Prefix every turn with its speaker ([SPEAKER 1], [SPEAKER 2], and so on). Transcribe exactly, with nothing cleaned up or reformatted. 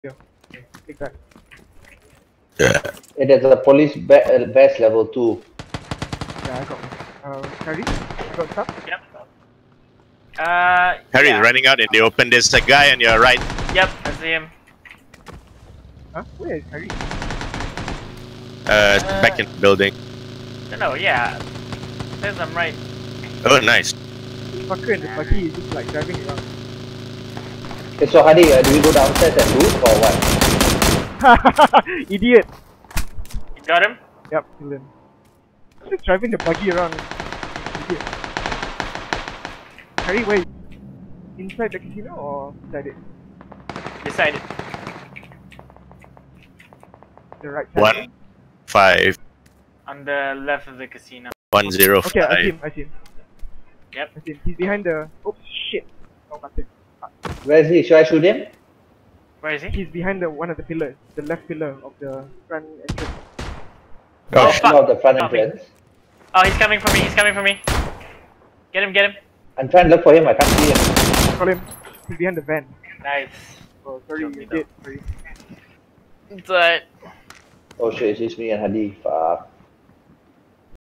[SPEAKER 1] Yeah. Take that.
[SPEAKER 2] Yeah.
[SPEAKER 3] It is a police vest level two.
[SPEAKER 1] Yeah, I got one. Uh, Harry? You got stuff?
[SPEAKER 4] Yep. Uh,
[SPEAKER 2] Harry's
[SPEAKER 4] yeah.
[SPEAKER 2] running out in the open. There's a guy on your right.
[SPEAKER 4] Yep, I see him.
[SPEAKER 1] Huh? Where is Harry?
[SPEAKER 2] Uh, back in the building.
[SPEAKER 4] No, no, yeah. There's him right.
[SPEAKER 2] Oh, nice.
[SPEAKER 1] This fucker in the buggy is just like driving around.
[SPEAKER 3] Okay, so Hadi, uh, do we go downstairs and loot or what?
[SPEAKER 1] Idiot!
[SPEAKER 4] You got him?
[SPEAKER 1] Yep, kill him. Just driving the buggy around. Idiot. Harry, wait. Inside the casino or beside it?
[SPEAKER 4] Beside it.
[SPEAKER 1] The right side?
[SPEAKER 2] One, five,
[SPEAKER 4] On the left of the casino.
[SPEAKER 2] one zero
[SPEAKER 1] Okay, I see him,
[SPEAKER 2] five.
[SPEAKER 1] I see him.
[SPEAKER 4] Yep.
[SPEAKER 1] I see him. He's behind the... Oops, shit. Oh, button.
[SPEAKER 3] Where is he? Should I shoot him?
[SPEAKER 4] Where is he?
[SPEAKER 1] He's behind the one of the pillars. The left pillar of the front entrance.
[SPEAKER 2] Oh,
[SPEAKER 3] Oh,
[SPEAKER 2] shit.
[SPEAKER 3] no, the front
[SPEAKER 4] Stop me.
[SPEAKER 3] entrance.
[SPEAKER 4] Oh, he's coming for me, he's coming for me. Get him, get him.
[SPEAKER 3] I'm trying to look for him, I can't see him.
[SPEAKER 1] Call him. He's behind the van.
[SPEAKER 4] Nice.
[SPEAKER 1] Oh, sorry,
[SPEAKER 4] Don't
[SPEAKER 1] you
[SPEAKER 4] be
[SPEAKER 1] did. Sorry.
[SPEAKER 4] It's alright.
[SPEAKER 3] Oh shit, it's just me and Hadi. Fuck.